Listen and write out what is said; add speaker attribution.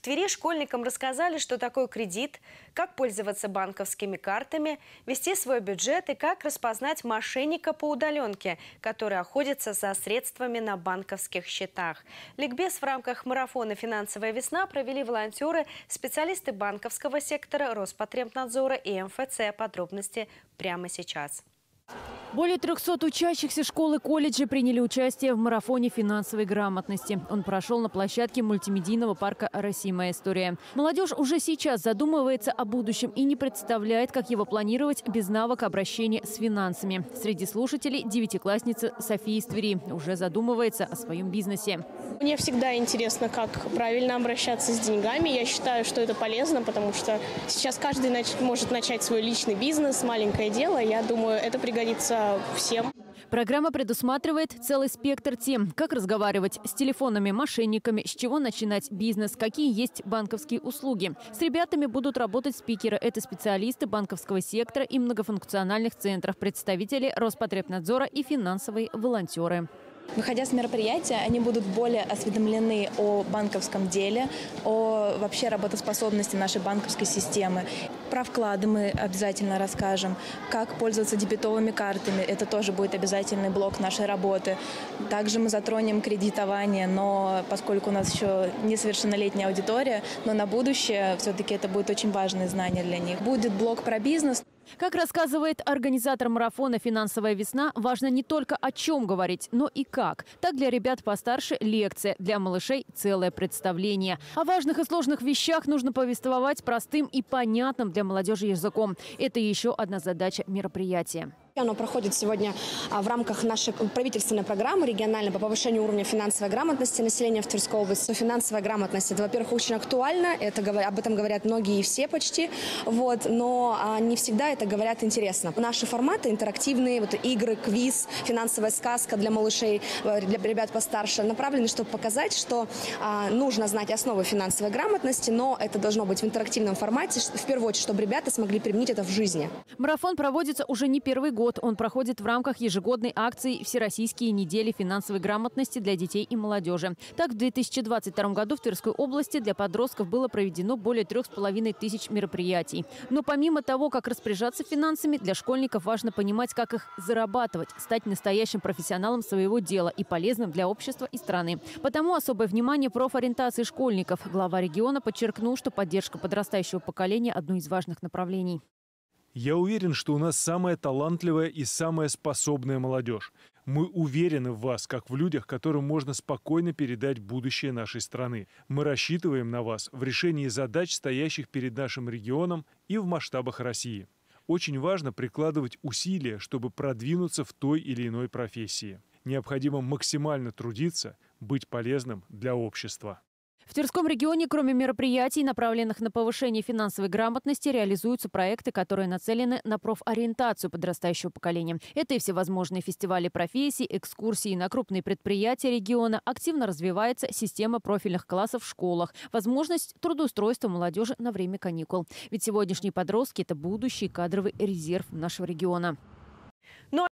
Speaker 1: Твери школьникам рассказали, что такое кредит, как пользоваться банковскими картами, вести свой бюджет и как распознать мошенника по удаленке, который охотится за средствами на банковских счетах. Ликбез в рамках марафона «Финансовая весна» провели волонтеры, специалисты банковского сектора, Роспотребнадзора и МФЦ. Подробности прямо сейчас.
Speaker 2: Более 300 учащихся школ и колледжей приняли участие в марафоне финансовой грамотности. Он прошел на площадке мультимедийного парка «Россия. Моя история». Молодежь уже сейчас задумывается о будущем и не представляет, как его планировать без навыка обращения с финансами. Среди слушателей девятиклассница София из Твери уже задумывается о своем бизнесе.
Speaker 3: Мне всегда интересно, как правильно обращаться с деньгами. Я считаю, что это полезно, потому что сейчас каждый может начать свой личный бизнес, маленькое дело. Я думаю, это пригодится всем.
Speaker 2: Программа предусматривает целый спектр тем. Как разговаривать с телефонами-мошенниками, с чего начинать бизнес, какие есть банковские услуги. С ребятами будут работать спикеры. Это специалисты банковского сектора и многофункциональных центров, представители Роспотребнадзора и финансовые волонтеры.
Speaker 4: Выходя с мероприятия, они будут более осведомлены о банковском деле, о вообще работоспособности нашей банковской системы. Про вклады мы обязательно расскажем, как пользоваться дебетовыми картами. Это тоже будет обязательный блок нашей работы. Также мы затронем кредитование, но поскольку у нас еще несовершеннолетняя аудитория, но на будущее все-таки это будет очень важное знание для них. Будет блок про бизнес.
Speaker 2: Как рассказывает организатор марафона «Финансовая весна», важно не только о чем говорить, но и как. Так для ребят постарше лекция, для малышей целое представление. О важных и сложных вещах нужно повествовать простым и понятным для молодежи языком. Это еще одна задача мероприятия.
Speaker 5: Оно проходит сегодня в рамках нашей правительственной программы региональной по повышению уровня финансовой грамотности населения в Тверской области. Финансовая грамотность – это, во-первых, очень актуально, об этом говорят многие и все почти, но не всегда это говорят интересно. Наши форматы интерактивные, игры, квиз, финансовая сказка для малышей, для ребят постарше, направлены, чтобы показать, что нужно знать основы финансовой грамотности, но это должно быть в интерактивном формате, в первую очередь, чтобы ребята смогли применить это в жизни.
Speaker 2: Марафон проводится уже не первый год. Он проходит в рамках ежегодной акции «Всероссийские недели финансовой грамотности для детей и молодежи». Так, в 2022 году в Тверской области для подростков было проведено более 3500 мероприятий. Но помимо того, как распоряжаться финансами, для школьников важно понимать, как их зарабатывать, стать настоящим профессионалом своего дела и полезным для общества и страны. Потому особое внимание профориентации школьников. Глава региона подчеркнул, что поддержка подрастающего поколения – одно из важных направлений.
Speaker 6: Я уверен, что у нас самая талантливая и самая способная молодежь. Мы уверены в вас, как в людях, которым можно спокойно передать будущее нашей страны. Мы рассчитываем на вас в решении задач, стоящих перед нашим регионом и в масштабах России. Очень важно прикладывать усилия, чтобы продвинуться в той или иной профессии. Необходимо максимально трудиться, быть полезным для общества.
Speaker 2: В Тверском регионе, кроме мероприятий, направленных на повышение финансовой грамотности, реализуются проекты, которые нацелены на профориентацию подрастающего поколения. Это и всевозможные фестивали профессий, экскурсии на крупные предприятия региона. Активно развивается система профильных классов в школах, возможность трудоустройства молодежи на время каникул. Ведь сегодняшние подростки – это будущий кадровый резерв нашего региона.